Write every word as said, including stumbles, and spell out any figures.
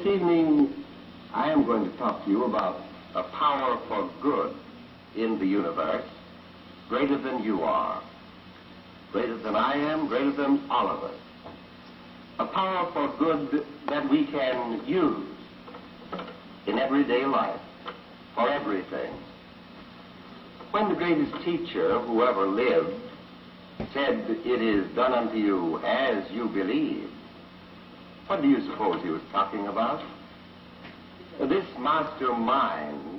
This evening, I am going to talk to you about a power for good in the universe, greater than you are, greater than I am, greater than all of us. A power for good that we can use in everyday life, for everything. When the greatest teacher who ever lived said, "It is done unto you as you believe," what do you suppose he was talking about? This master mind